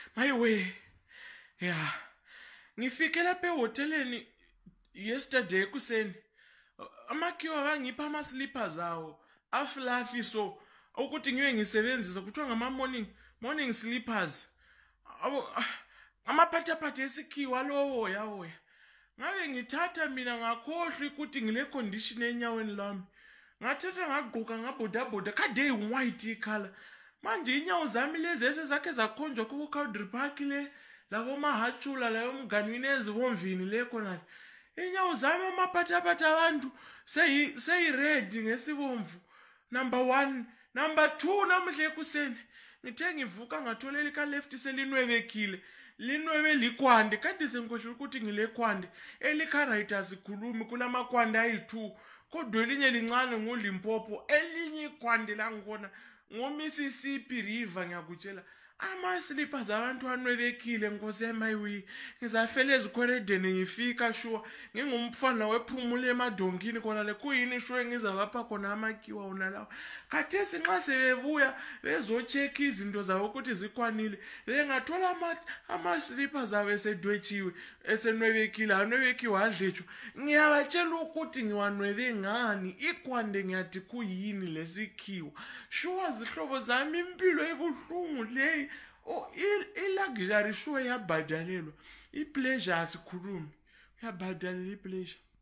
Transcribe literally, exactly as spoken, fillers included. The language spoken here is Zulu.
My way. Yeah. Ngifike lapha ehoteleni yesterday kuseni. Amakiwa bangipha ama slippers awo. Aflafi so ukuthi ngiye ngisebenzisa kuthiwa ngama morning morning slippers. Abo amaphathaphatha esikhiwa lowo yawo. Ngabe ngithatha mina ngakhohlwa ukuthi ngile condition enyaweni lami. Ngathatha ngagqoka ngabhoda bhoda kade white icolor. Manje inyawo zami lezi esezakhe zakhonjwa ku Cowdry Park le labo mahachula layo mganwini ezibomvini le khona. Inyawo zami amaphathaphatha abantu seyi seyi red ngesibomvu. Number one, number two namhle kuseni. Ngithe ngivuka ngatholela ka left selinwebekile. Linwebe likwande kanti sengikhohle ukuthi ngile kwande. Elika right asikhulumi kulama kwande ayi-two. Kodwa elinye lincane ngoLimpopo, elinye ikwande la ngibona ngoMississippi River ngiyakutshela. Ama slippers abantu anwebekile Nkosi emayiwi. Ngizafela ezikhoredeni ngifika sure ngingumfana wephumule emadonkini khona le kuyini sure ngizabapha khona amakiwa una lawo. Khathesi nxa sebevuya bezocheck izinto zawo ukuthi zikwanile. Bengathola ama ama slippers awe sedwetshiwe esenwebekile anwebekiwe adletshwa. Ngiyabatshela ukuthi ngiwanwebe ngani ikwande ngiyathi kuyini lesikhiwa. Sure zihlobo zami impilo ebuhlungu le. Oh, i-luxury sure yabhadalelwa. I-pleasure asikhulumi. Uyabhadalela i-pleasure.